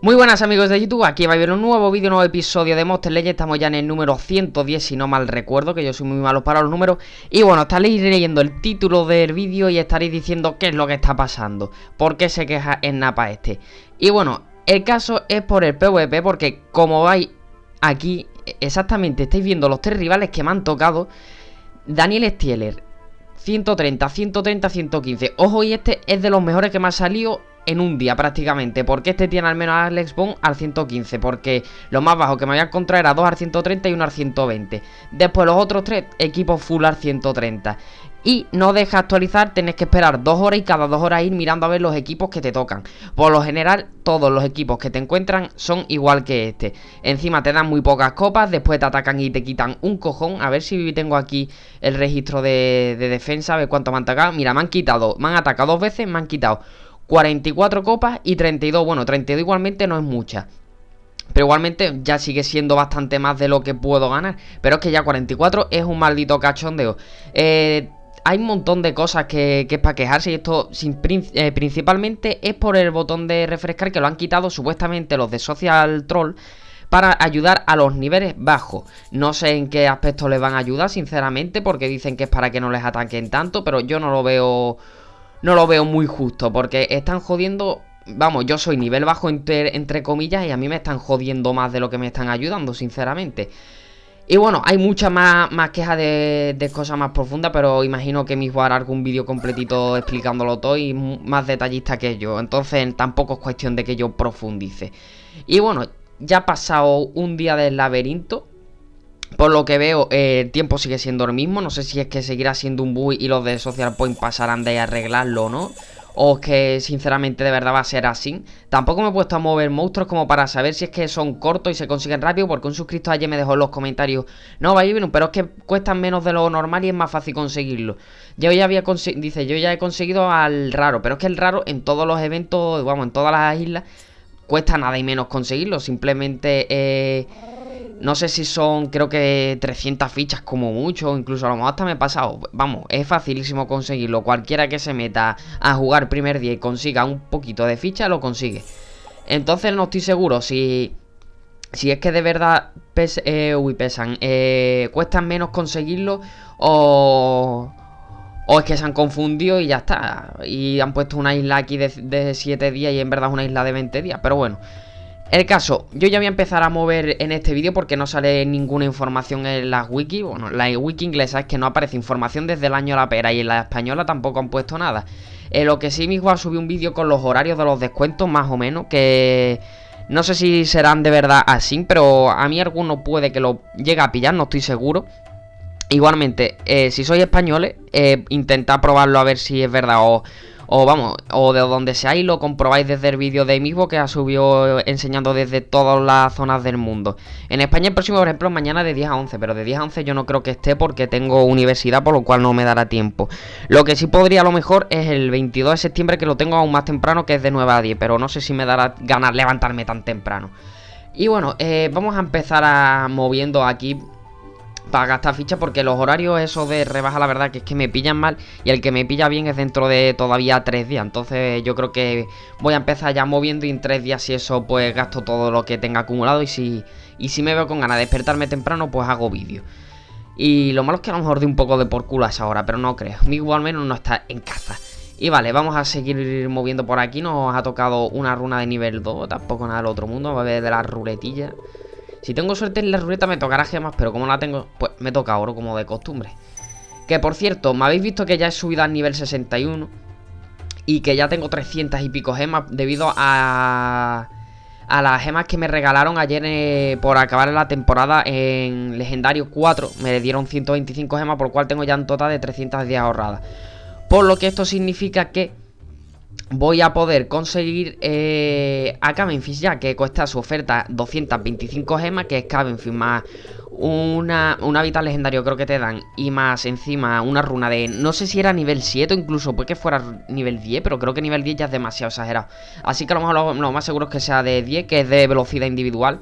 Muy buenas amigos de YouTube, aquí va a haber un nuevo vídeo, un nuevo episodio de Monster Legends. Estamos ya en el número 110 si no mal recuerdo, que yo soy muy malo para los números. Y bueno, estaréis leyendo el título del vídeo y estaréis diciendo qué es lo que está pasando, por qué se queja el Napa este. Y bueno, el caso es por el PvP, porque como vais aquí, exactamente estáis viendo los tres rivales que me han tocado. Daniel Stieler, 130, 130, 115. Ojo, y este es de los mejores que me ha salido en un día prácticamente, porque este tiene al menos a Alex Bond al 115, porque lo más bajo que me había encontrado era 2 al 130 y 1 al 120. Después los otros tres equipos full al 130. Y no deja actualizar, tenés que esperar 2 horas y cada 2 horas ir mirando a ver los equipos que te tocan. Por lo general, todos los equipos que te encuentran son igual que este. Encima te dan muy pocas copas, después te atacan y te quitan un cojón. A ver si tengo aquí el registro de defensa, a ver cuánto me han atacado. Mira, me han atacado 2 veces, me han quitado 44 copas y 32, bueno, 32 igualmente no es mucha, pero igualmente ya sigue siendo bastante más de lo que puedo ganar. Pero es que ya 44 es un maldito cachondeo. Hay un montón de cosas que es para quejarse, y esto principalmente es por el botón de refrescar, que lo han quitado supuestamente los de Social Troll para ayudar a los niveles bajos. No sé en qué aspecto les van a ayudar, sinceramente, porque dicen que es para que no les ataquen tanto, pero yo no lo veo muy justo, porque están jodiendo. Vamos, yo soy nivel bajo entre comillas, y a mí me están jodiendo más de lo que me están ayudando, sinceramente. Y bueno, hay muchas más quejas de cosas más profundas, pero imagino que mismo hará algún vídeo completito explicándolo todo y más detallista que yo. Entonces tampoco es cuestión de que yo profundice. Y bueno, ya ha pasado un día del laberinto. Por lo que veo, el tiempo sigue siendo el mismo. No sé si es que seguirá siendo un bug y los de Social Point pasarán de arreglarlo o no, o que sinceramente de verdad va a ser así. Tampoco me he puesto a mover monstruos como para saber si es que son cortos y se consiguen rápido, porque un suscriptor ayer me dejó en los comentarios: no, vaya bien, pero es que cuestan menos de lo normal y es más fácil conseguirlo. Yo ya había dice, yo ya he conseguido al raro, pero es que el raro en todos los eventos, vamos, en todas las islas, cuesta nada y menos conseguirlo. Simplemente no sé si son, creo que 300 fichas como mucho, incluso a lo mejor hasta me he pasado. Vamos, es facilísimo conseguirlo. Cualquiera que se meta a jugar primer día y consiga un poquito de ficha, lo consigue. Entonces no estoy seguro si es que de verdad pesan, cuestan menos conseguirlo, o es que se han confundido y ya está. Y han puesto una isla aquí de 7 días y en verdad es una isla de 20 días. Pero bueno, el caso, yo ya voy a empezar a mover en este vídeo porque no sale ninguna información en las wiki. Bueno, la wiki inglesa es que no aparece información desde el año de la pera, y en la española tampoco han puesto nada. Lo que sí, mismo subí un vídeo con los horarios de los descuentos, más o menos, que no sé si serán de verdad así, pero a mí alguno puede que lo llegue a pillar, no estoy seguro. Igualmente, si sois españoles, intentad probarlo a ver si es verdad, o vamos, o de donde seáis lo comprobáis desde el vídeo de mismo que ha subido enseñando desde todas las zonas del mundo. En España el próximo, por ejemplo, mañana de 10 a 11, pero de 10 a 11 yo no creo que esté porque tengo universidad, por lo cual no me dará tiempo. Lo que sí podría a lo mejor es el 22 de septiembre, que lo tengo aún más temprano, que es de 9 a 10, pero no sé si me dará ganas levantarme tan temprano. Y bueno, vamos a empezar moviendo aquí para gastar fichas, porque los horarios esos de rebaja, la verdad que es que me pillan mal, y el que me pilla bien es dentro de todavía 3 días. Entonces yo creo que voy a empezar ya moviendo, y en 3 días, si eso, pues gasto todo lo que tenga acumulado, y si me veo con ganas de despertarme temprano, pues hago vídeo. Y lo malo es que a lo mejor de un poco de por culo a esa hora, pero no creo. Migo al menos no está en casa. Y vale, vamos a seguir moviendo por aquí. Nos ha tocado una runa de nivel 2, tampoco nada del otro mundo. Va a ver de la ruletilla. Si tengo suerte en la ruleta me tocará gemas, pero como no la tengo, pues me toca oro, como de costumbre. Que por cierto, me habéis visto que ya he subido al nivel 61 y que ya tengo 300 y pico gemas debido a las gemas que me regalaron ayer por acabar la temporada en Legendario 4. Me dieron 125 gemas, por lo cual tengo ya un total de 310 ahorradas. Por lo que esto significa que voy a poder conseguir a Cavenfish, ya que cuesta su oferta 225 gemas, que es Cavenfish más un hábitat legendario, creo que te dan, y más encima una runa de, no sé si era nivel 7 o incluso puede que fuera nivel 10, pero creo que nivel 10 ya es demasiado exagerado. Así que a lo mejor lo más seguro es que sea de 10, que es de velocidad individual.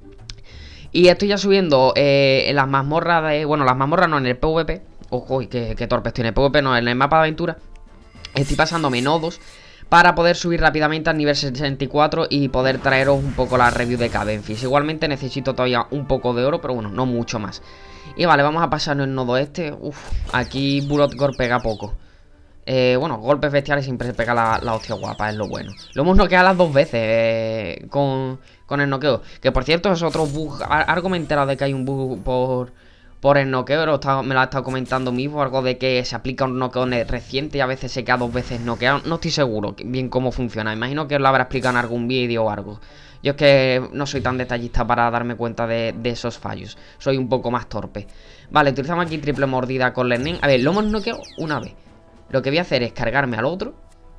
Y estoy ya subiendo en las mazmorras bueno, las mazmorras no, en el PvP. Ojo, qué torpe estoy en el PvP, no, en el mapa de aventura. Estoy pasándome nodos para poder subir rápidamente al nivel 64 y poder traeros un poco la review de Cabenfish. Igualmente necesito todavía un poco de oro, pero bueno, no mucho más. Y vale, vamos a pasarnos el nodo este. Uf, aquí Bulotgor pega poco. Bueno, golpes bestiales siempre se pega la hostia guapa, es lo bueno. Lo hemos noqueado las 2 veces con el noqueo. Que por cierto es otro bug. Algo me he enterado de que hay un bug por el noqueo. Me lo ha estado comentando mismo. Algo de que se aplica un noqueo reciente y a veces se queda 2 veces noqueado. No estoy seguro bien cómo funciona. Imagino que os lo habrá explicado en algún vídeo o algo. Yo es que no soy tan detallista para darme cuenta de esos fallos. Soy un poco más torpe. Vale, utilizamos aquí triple mordida con Lernen. A ver, lo hemos noqueado una vez. Lo que voy a hacer es cargarme al otro.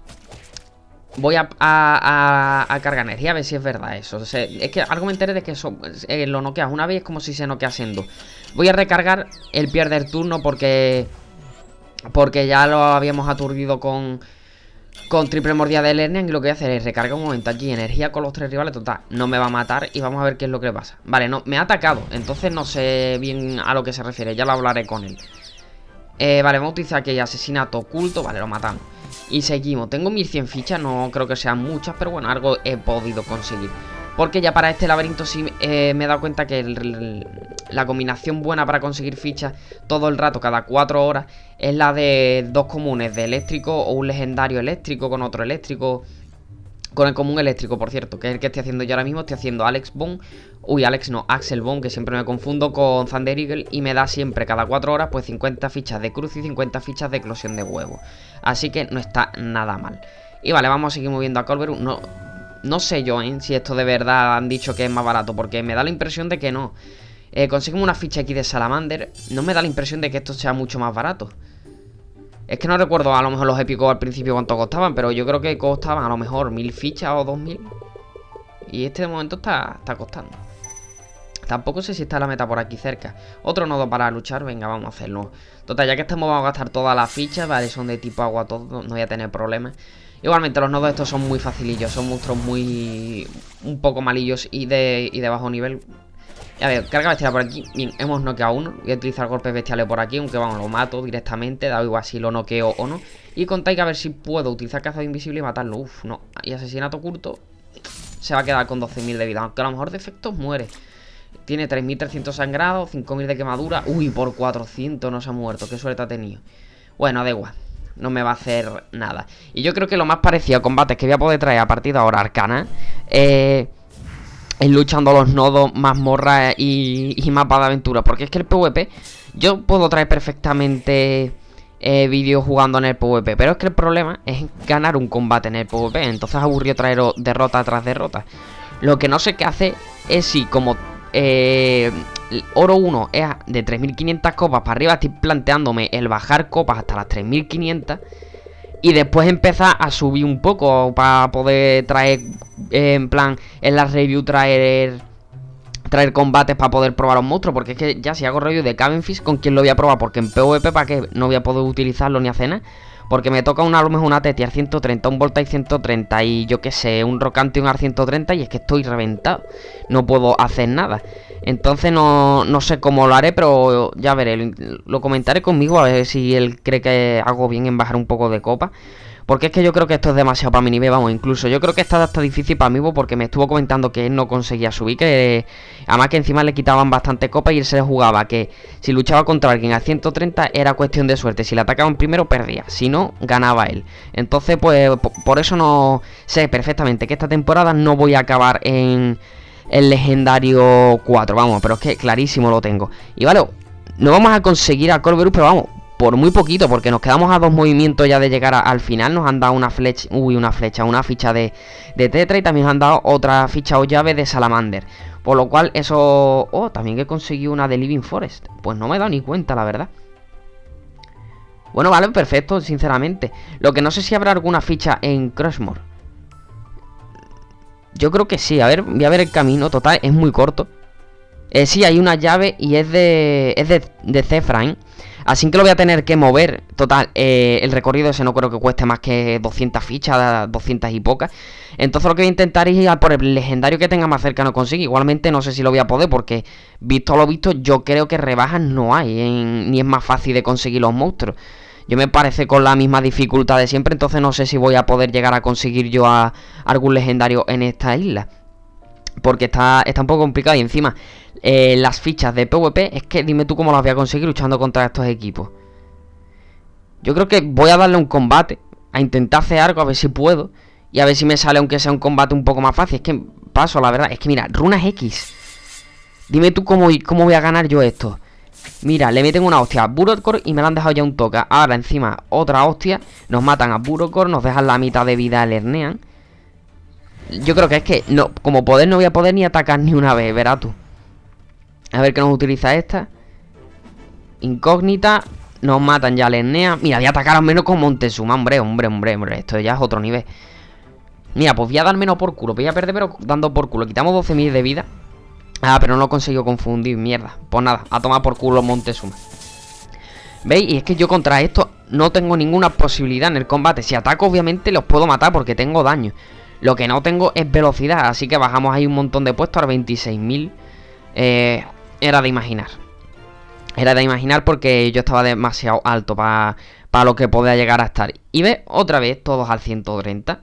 Voy a cargar energía, a ver si es verdad eso. O sea, es que algo me enteré de que eso lo noqueas una vez, es como si se noqueasen 2. Voy a recargar, él pierde el turno porque ya lo habíamos aturdido con triple mordida de Lernen. Y lo que voy a hacer es recargar un momento aquí energía con los 3 rivales. Total, no me va a matar y vamos a ver qué es lo que pasa. Vale, no, me ha atacado, entonces no sé bien a lo que se refiere, ya lo hablaré con él. Vale, vamos a utilizar aquí asesinato oculto. Vale, lo matamos. Y seguimos. Tengo 1100 fichas, no creo que sean muchas, pero bueno, algo he podido conseguir. Porque ya para este laberinto sí me he dado cuenta que la combinación buena para conseguir fichas todo el rato, cada 4 horas, es la de 2 comunes de eléctrico o un legendario eléctrico con otro eléctrico. Con el común eléctrico, por cierto, que es el que estoy haciendo yo ahora mismo. Estoy haciendo Alex Bone. Uy, Alex no, Axel Bone, que siempre me confundo con Thunder Eagle. Y me da siempre, cada 4 horas, pues 50 fichas de cruz y 50 fichas de eclosión de huevo. Así que no está nada mal. Y vale, vamos a seguir moviendo a Colbert. No sé yo, si esto de verdad han dicho que es más barato, porque me da la impresión de que no. Conseguimos una ficha aquí de Salamander. No me da la impresión de que esto sea mucho más barato. Es que no recuerdo a lo mejor los épicos al principio cuánto costaban, pero yo creo que costaban a lo mejor 1000 fichas o 2000. Y este de momento está costando. Tampoco sé si está la meta por aquí cerca. Otro nodo para luchar, venga, vamos a hacerlo. Total, ya que estamos vamos a gastar todas las fichas, vale, son de tipo agua todo, no voy a tener problemas. Igualmente los nodos estos son muy facilillos, son monstruos muy... un poco malillos y de bajo nivel. A ver, carga bestial por aquí. Bien, hemos noqueado uno. Voy a utilizar golpes bestiales por aquí, aunque vamos, lo mato directamente. Da igual si lo noqueo o no. Y con Taika a ver si puedo utilizar cazador invisible y matarlo. Uf, no. Y asesinato oculto se va a quedar con 12.000 de vida, aunque a lo mejor de efectos muere. Tiene 3.300 sangrados, 5.000 de quemadura. Uy, por 400 no se ha muerto. Qué suerte ha tenido. Bueno, da igual. No me va a hacer nada. Y yo creo que lo más parecido a combates que voy a poder traer a partir de ahora, Arcana, es luchando los nodos, mazmorra y mapa de aventura. Porque es que el PvP, yo puedo traer perfectamente vídeos jugando en el PvP, pero es que el problema es ganar un combate en el PvP. Entonces es aburrido traer derrota tras derrota. Lo que no sé qué hace es si como oro 1 es de 3500 copas para arriba, estoy planteándome el bajar copas hasta las 3500 y después empezar a subir un poco para poder traer, en plan, en la review traer combates para poder probar los monstruos. Porque es que ya si hago review de Cabenfish, ¿con quién lo voy a probar? Porque en PvP, ¿para qué? No voy a poder utilizarlo ni hacer nada. Porque me toca a lo mejor una Tetiar 130, un Voltaire 130 y yo qué sé, un Rocante y un Ar 130 y es que estoy reventado. No puedo hacer nada. Entonces no sé cómo lo haré, pero ya veré. Lo comentaré conmigo a ver si él cree que hago bien en bajar un poco de copa. Porque es que yo creo que esto es demasiado para mi nivel, vamos, incluso yo creo que esta está difícil para mí, porque me estuvo comentando que él no conseguía subir, que además que encima le quitaban bastante copa y él se le jugaba que si luchaba contra alguien a 130 era cuestión de suerte, si le atacaban primero perdía, si no, ganaba él. Entonces pues por eso no sé perfectamente que esta temporada no voy a acabar en el legendario 4, vamos, pero es que clarísimo lo tengo. Y vale, no vamos a conseguir a Corberus, pero vamos, por muy poquito, porque nos quedamos a 2 movimientos ya de llegar al final. Nos han dado una flecha, una ficha de Tetra y también nos han dado otra ficha o llave de Salamander. Por lo cual eso... Oh, también he conseguido una de Living Forest. Pues no me he dado ni cuenta, la verdad. Bueno, vale, perfecto, sinceramente. Lo que no sé si habrá alguna ficha en Crushmore. Yo creo que sí, a ver, voy a ver el camino. Total, es muy corto. Sí, hay una llave y es de Zephrine. Así que lo voy a tener que mover. Total, el recorrido ese no creo que cueste más que 200 fichas, 200 y pocas. Entonces lo que voy a intentar es ir a por el legendario que tenga más cercano consigo. Igualmente no sé si lo voy a poder, porque visto lo visto yo creo que rebajas no hay, ni es más fácil de conseguir los monstruos. Yo me parece con la misma dificultad de siempre. Entonces no sé si voy a poder llegar a conseguir yo a algún legendario en esta isla, porque está un poco complicado. Y encima las fichas de PvP, es que dime tú cómo las voy a conseguir luchando contra estos equipos. Yo creo que voy a darle un combate, a intentar hacer algo, a ver si puedo, y a ver si me sale aunque sea un combate un poco más fácil. Es que paso, la verdad, es que mira, runas X. Dime tú cómo voy a ganar yo esto. Mira, le meten una hostia a Burokor y me la han dejado ya un toca. Ahora encima otra hostia, nos matan a Burokor, nos dejan la mitad de vida al Hernean. Yo creo que es que no, como poder no voy a poder ni atacar ni una vez, verás tú. A ver qué nos utiliza esta. Incógnita. Nos matan ya al Hernean. Mira, voy a atacar al menos con Montezuma. Hombre. Esto ya es otro nivel. Mira, pues voy a dar menos por culo. Voy a perder pero dando por culo. Quitamos 12.000 de vida. Ah, pero no lo he conseguido confundir, mierda. Pues nada, a tomar por culo Montezuma. ¿Veis? Y es que yo contra esto no tengo ninguna posibilidad en el combate. Si ataco obviamente los puedo matar porque tengo daño. Lo que no tengo es velocidad. Así que bajamos ahí un montón de puestos a 26.000. Era de imaginar. Era de imaginar porque yo estaba demasiado alto para lo que podía llegar a estar. Y ve, otra vez todos al 130.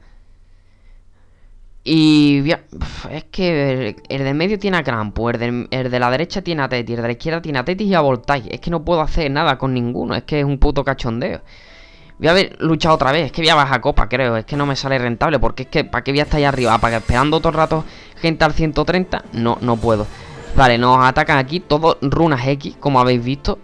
Y es que el de medio tiene a Crampo, el de la derecha tiene a Tetis, el de la izquierda tiene a Tetis y a Voltage. Es que no puedo hacer nada con ninguno, es que es un puto cachondeo. Voy a haber luchado otra vez, es que voy a bajar copa, creo. Es que no me sale rentable, porque es que ¿para qué voy a estar ahí arriba? ¿Para que esperando todo el rato gente al 130? No puedo. Vale, nos atacan aquí todos runas X, como habéis visto.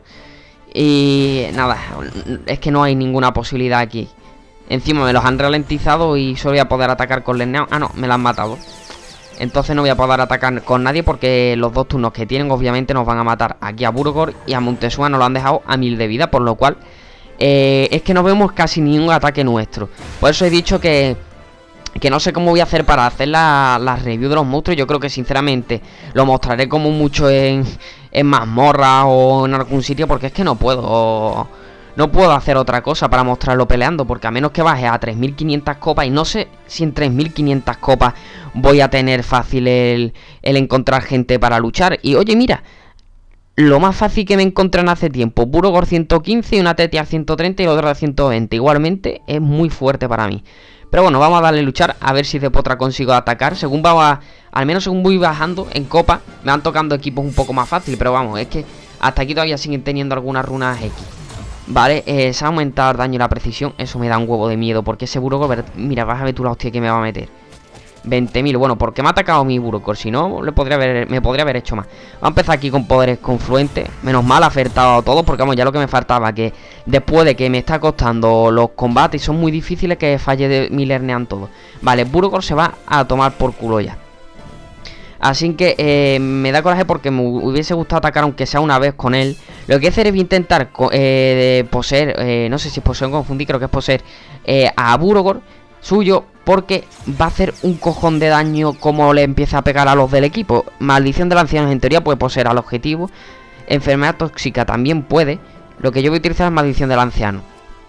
Y nada, es que no hay ninguna posibilidad aquí. Encima me los han ralentizado y solo voy a poder atacar con Lernean. Ah, no, me la han matado. Entonces no voy a poder atacar con nadie porque los dos turnos que tienen obviamente nos van a matar. Aquí a Burokor y a Montezuma nos lo han dejado a 1000 de vida, por lo cual es que no vemos casi ningún ataque nuestro. Por eso he dicho que no sé cómo voy a hacer para hacer la review de los monstruos. Yo creo que sinceramente lo mostraré como mucho en mazmorra o en algún sitio, porque es que no puedo hacer otra cosa para mostrarlo peleando, porque a menos que baje a 3.500 copas, y no sé si en 3.500 copas voy a tener fácil el encontrar gente para luchar. Y oye, mira, lo más fácil que me encontré en hace tiempo, Burokor 115 y una Tetis 130 y otra 120. Igualmente es muy fuerte para mí. Pero bueno, vamos a darle a luchar, a ver si de potra consigo atacar. Según al menos según voy bajando en copa, me van tocando equipos un poco más fáciles. Pero vamos, es que hasta aquí todavía siguen teniendo algunas runas X. Vale, se ha aumentado el daño y la precisión. Eso me da un huevo de miedo, porque ese Burokor, mira, vas a ver tú la hostia que me va a meter. 20.000, bueno, porque me ha atacado mi Burokor. Si no, me podría haber hecho más. Vamos a empezar aquí con poderes confluentes. Menos mal ha acertado todo, porque vamos, ya lo que me faltaba, que después de que me está costando los combates, son muy difíciles, que falle de mi Lernean todo. Vale, Burokor se va a tomar por culo ya. Así que me da coraje porque me hubiese gustado atacar aunque sea una vez con él. Lo que voy a hacer es intentar poseer, no sé si es poseer o confundir, creo que es poseer a Burokor suyo, porque va a hacer un cojón de daño como le empieza a pegar a los del equipo. Maldición del anciano en teoría puede poseer al objetivo. Enfermedad tóxica también puede. Lo que yo voy a utilizar es maldición del anciano.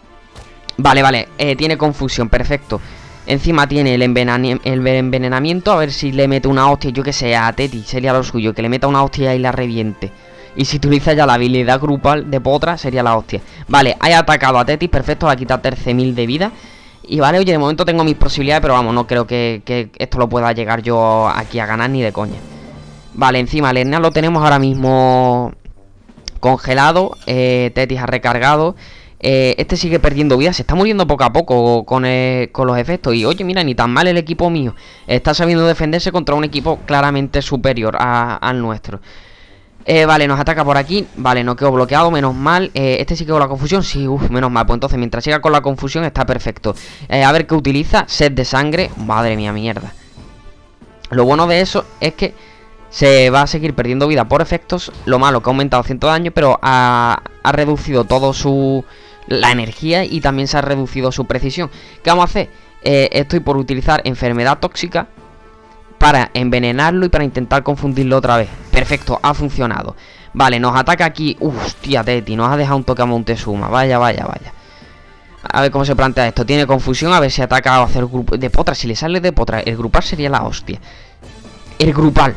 Vale, tiene confusión, perfecto. Encima tiene el envenenamiento. A ver si le mete una hostia, yo que sé, a Tetis sería lo suyo, que le meta una hostia y la reviente. Y si utiliza ya la habilidad grupal de potra, sería la hostia. Vale, he atacado a Tetis, perfecto, le ha quitado 13.000 de vida. Y vale, oye, de momento tengo mis posibilidades, pero vamos, no creo que esto lo pueda llegar yo aquí a ganar ni de coña. Vale, encima el Hernean lo tenemos ahora mismo congelado. Tetis ha recargado. Este sigue perdiendo vida, se está muriendo poco a poco con los efectos. Y oye, mira, ni tan mal el equipo mío. Está sabiendo defenderse contra un equipo claramente superior al nuestro. Vale, nos ataca por aquí. Vale, no quedó bloqueado, menos mal. Este sí quedó con la confusión, sí, menos mal. Pues entonces, mientras siga con la confusión, está perfecto. A ver qué utiliza, sed de sangre. Madre mía, mierda. Lo bueno de eso es que se va a seguir perdiendo vida por efectos. Lo malo que ha aumentado 100 de daño, pero ha reducido todo la energía y también se ha reducido su precisión. ¿Qué vamos a hacer? Estoy por utilizar enfermedad tóxica para envenenarlo y para intentar confundirlo otra vez. Perfecto, ha funcionado. Vale, nos ataca aquí. Hostia, Tetis, nos ha dejado un toque a Montezuma. Vaya. A ver cómo se plantea esto. Tiene confusión, a ver si ataca o hacer grupo de potra. Si le sale de potra, el grupal sería la hostia. El grupal.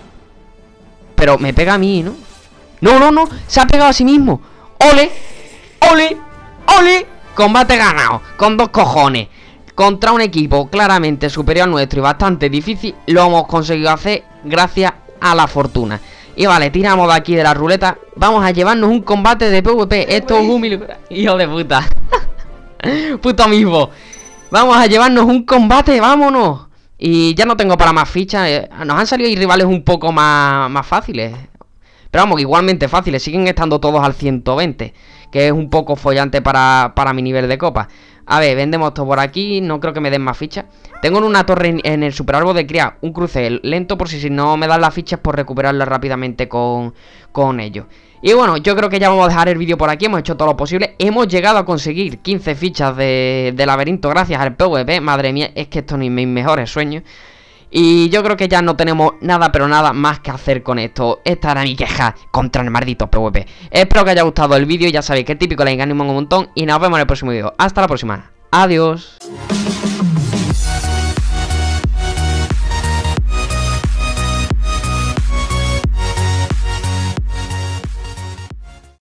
Pero me pega a mí, ¿no? No, se ha pegado a sí mismo. ¡Ole! ¡Ole! Combate ganado, con 2 cojones. Contra un equipo claramente superior al nuestro y bastante difícil, lo hemos conseguido hacer gracias a la fortuna. Y vale, tiramos de aquí de la ruleta. Vamos a llevarnos un combate de PvP. Esto es humilde. Hijo de puta. Puto mismo. Vamos a llevarnos un combate, vámonos. Y ya no tengo para más fichas. Nos han salido rivales un poco más fáciles. Pero vamos, igualmente fáciles. Siguen estando todos al 120. Que es un poco follante para mi nivel de copa. A ver, vendemos esto por aquí. No creo que me den más fichas. Tengo en una torre en el super árbol de cría un cruce lento por si no me dan las fichas por recuperarlas rápidamente con ellos. Y bueno, yo creo que ya vamos a dejar el vídeo por aquí. Hemos hecho todo lo posible. Hemos llegado a conseguir 15 fichas de laberinto gracias al PvP. Madre mía, es que esto ni mis mejores sueños. Y yo creo que ya no tenemos nada, pero nada más que hacer con esto. Esta era mi queja contra el maldito PvP. Espero que haya gustado el vídeo. Ya sabéis que es típico, le animo un montón. Y nos vemos en el próximo vídeo. Hasta la próxima. Adiós.